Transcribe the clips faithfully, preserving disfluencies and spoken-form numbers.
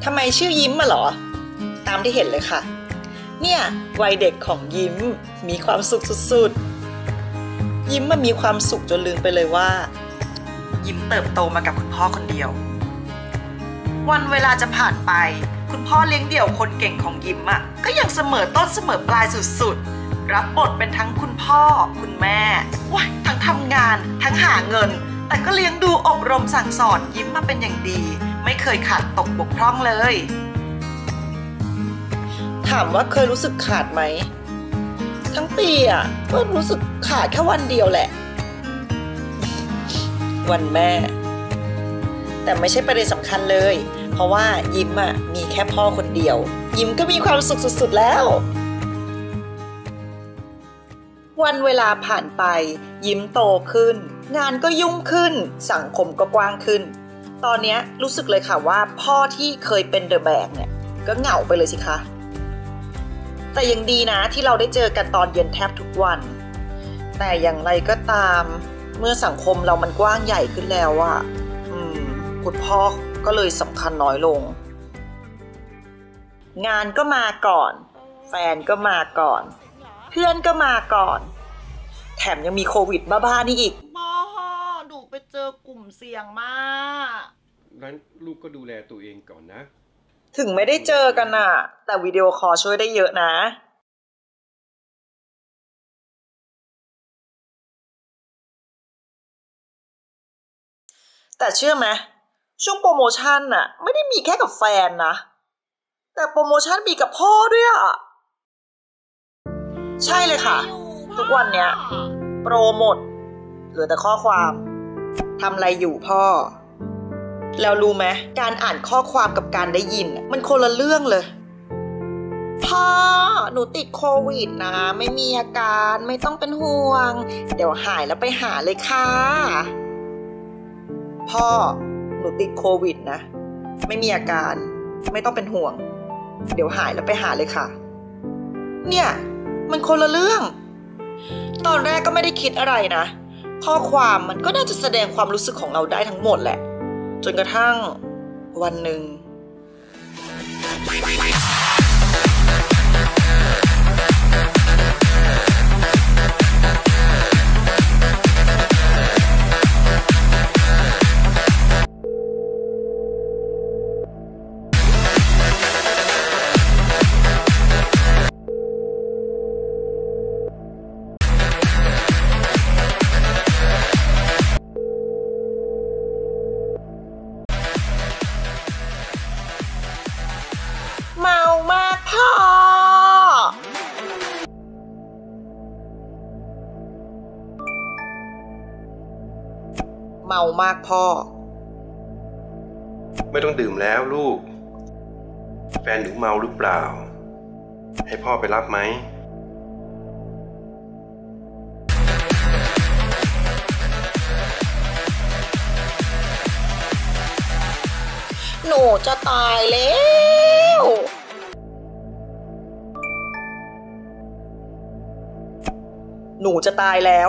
ทำไมชื่อยิ้มมาหรอตามที่เห็นเลยค่ะเนี่ยวัยเด็กของยิ้มมีความสุขสุดๆยิ้มมันมีความสุขจนลืมไปเลยว่ายิ้มเติบโตมากับคุณพ่อคนเดียววันเวลาจะผ่านไปคุณพ่อเลี้ยงเดี่ยวคนเก่งของยิ้มอ่ะก็ยังเสมอต้นเสมอปลายสุดๆรับบทเป็นทั้งคุณพ่อคุณแม่ว้ายทั้งทำงานทั้งหาเงินแต่ก็เลี้ยงดูอบรมสั่งสอนยิ้มมาเป็นอย่างดีไม่เคยขาดตกบกพร่องเลยถามว่าเคยรู้สึกขาดไหมทั้งปีอ่ะก็รู้สึกขาดแค่วันเดียวแหละวันแม่แต่ไม่ใช่ประเด็นสำคัญเลยเพราะว่ายิ้มอ่ะมีแค่พ่อคนเดียวยิ้มก็มีความสุขสุดๆแล้ววันเวลาผ่านไปยิ้มโตขึ้นงานก็ยุ่งขึ้นสังคมก็กว้างขึ้นตอนนี้รู้สึกเลยค่ะว่าพ่อที่เคยเป็นเดอะแบกเนี่ยก็เหงาไปเลยสิคะแต่ยังดีนะที่เราได้เจอกันตอนเย็นแทบทุกวันแต่อย่างไรก็ตามเมื่อสังคมเรามันกว้างใหญ่ขึ้นแล้วอะอืมคุณพ่อก็เลยสำคัญน้อยลงงานก็มาก่อนแฟนก็มาก่อนเพื่อนก็มาก่อนแถมยังมีโควิดบ้าๆนี่อีกพ่อหนูไปเจอกลุ่มเสี่ยงมากงั้นลูกก็ดูแลตัวเองก่อนนะถึงไม่ได้เจอกันน่ะแต่วิดีโอคอลช่วยได้เยอะนะแต่เชื่อไหมช่วงโปรโมชั่นน่ะไม่ได้มีแค่กับแฟนนะแต่โปรโมชั่นมีกับพ่อด้วยอ่ะใช่เลยค่ะทุกวันเนี้ยโปรหมดเหลือแต่ข้อความทำอะไรอยู่พ่อแล้วรู้ไหมการอ่านข้อความกับการได้ยินมันคนละเรื่องเลยพ่อหนูติดโควิดนะไม่มีอาการไม่ต้องเป็นห่วงเดี๋ยวหายแล้วไปหาเลยค่ะพ่อหนูติดโควิดนะไม่มีอาการไม่ต้องเป็นห่วงเดี๋ยวหายแล้วไปหาเลยค่ะเนี่ยมันคนละเรื่องตอนแรกก็ไม่ได้คิดอะไรนะข้อความมันก็น่าจะแสดงความรู้สึกของเราได้ทั้งหมดแหละจนกระทั่งวันหนึ่งเมามากพ่อเมามากพ่อไม่ต้องดื่มแล้วลูกแฟนหนูเมาหรือเปล่าให้พ่อไปรับไหมหนูจะตายแล้วหนูจะตายแล้ว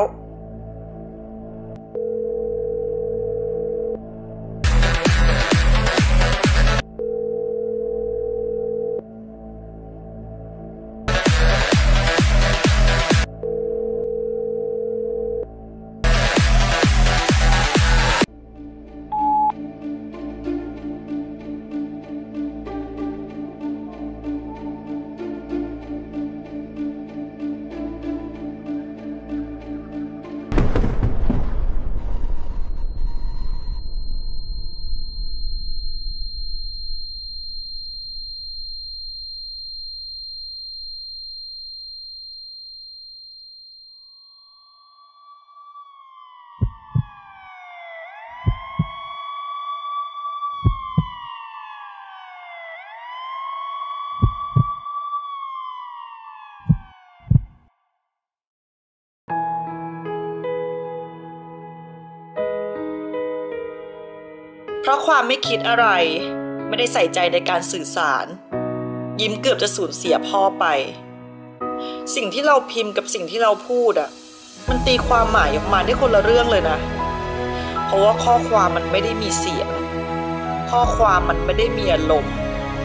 เพราะความไม่คิดอะไรไม่ได้ใส่ใจในการสื่อสารยิ้มเกือบจะสูญเสียพ่อไปสิ่งที่เราพิมพ์กับสิ่งที่เราพูดอ่ะมันตีความหมายออกมาได้คนละเรื่องเลยนะเพราะว่าข้อความมันไม่ได้มีเสียงข้อความมันไม่ได้มีอารมณ์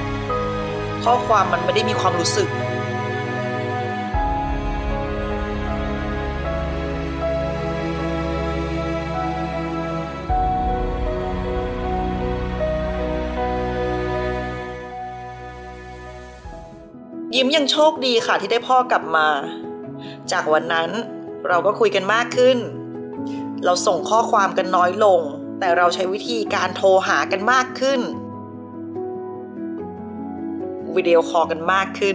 ข้อความมันไม่ได้มีความรู้สึกยิ้มยังโชคดีค่ะที่ได้พ่อกลับมาจากวันนั้นเราก็คุยกันมากขึ้นเราส่งข้อความกันน้อยลงแต่เราใช้วิธีการโทรหากันมากขึ้นวิดีโอคอลกันมากขึ้น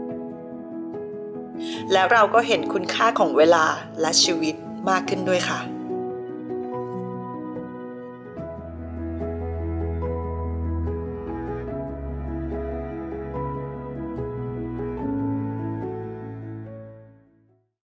แล้วเราก็เห็นคุณค่าของเวลาและชีวิตมากขึ้นด้วยค่ะ